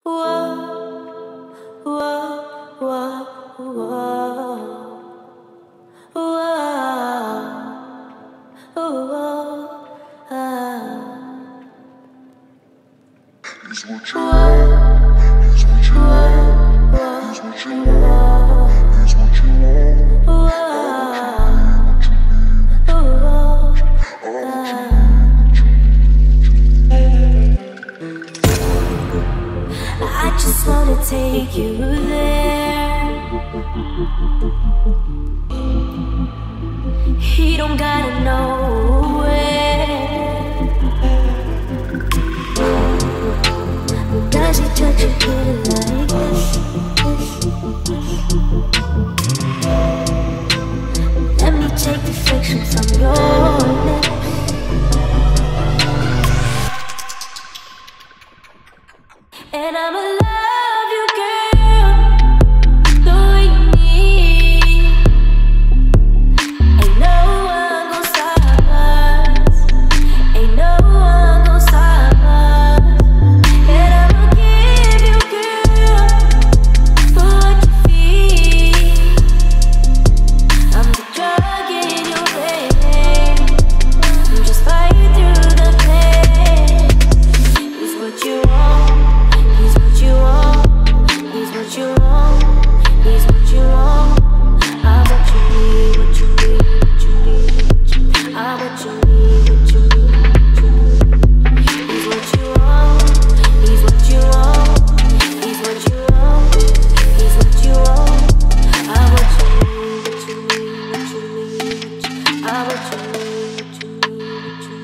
Whoa, whoa, whoa, whoa, whoa, Here's what you want. Here's what you want. Here's what you want. Here's what you want. What you need, what you need. I just wanna take you there. He don't gotta know where. Does he touch you here like this? Let me take the friction from your lips. And I'ma love you, girl, the way you need. Ain't no one gon' stop us. Ain't no one gon' stop us. And I'ma give you, girl, for what you feel. I'm the drug in your vein. I'm just fighting through the pain. It's what you want. He's what you want. He's what you want. He's what you want. I'm what you need. What you need. What you need. What you need. I'm what you need. What you need. What you need. He's what you want. He's what you want. He's what you want. He's what you want. I'm what you need. What you need. What you need. I'm what you need. What you need. What you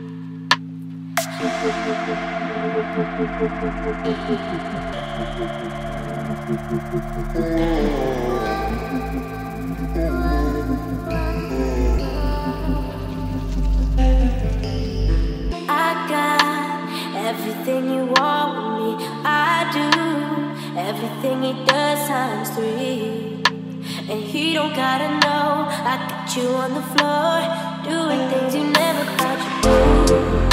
I got everything you want with me. I do everything he does times 3. And he don't gotta know. I got you on the floor, doing things you never thought you'd do.